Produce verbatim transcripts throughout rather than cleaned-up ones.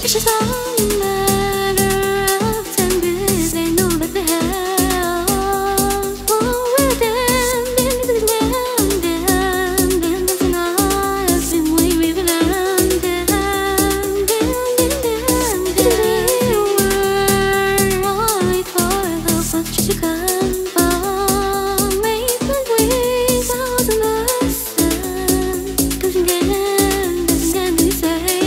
It's just all a matter of time, because they know that they have. Oh, we're down, down, down, down, down, that's enough. I've been way, way down, down, down, down, down, down. We'll wait for the bus to come by. Make the way out of the sun. Cause again, again, we say.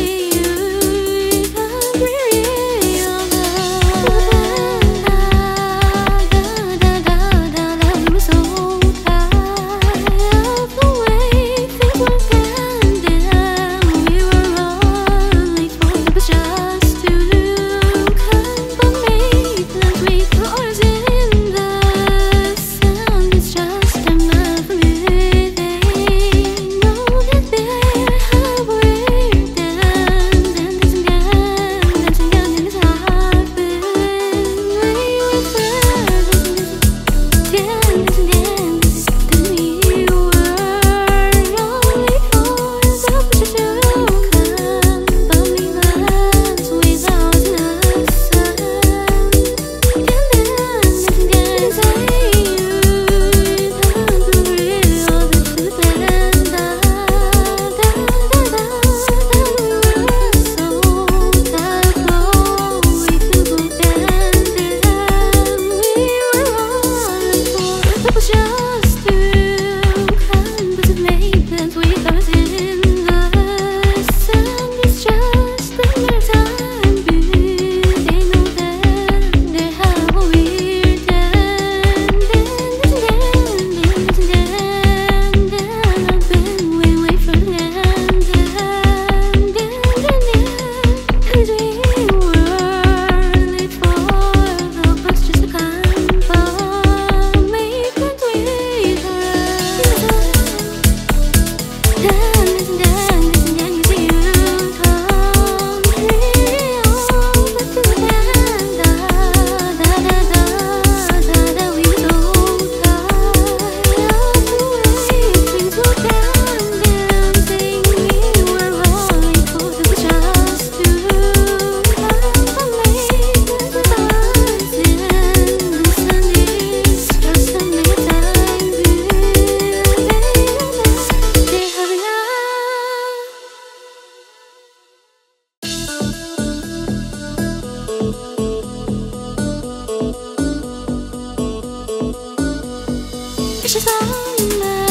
It's just all a matter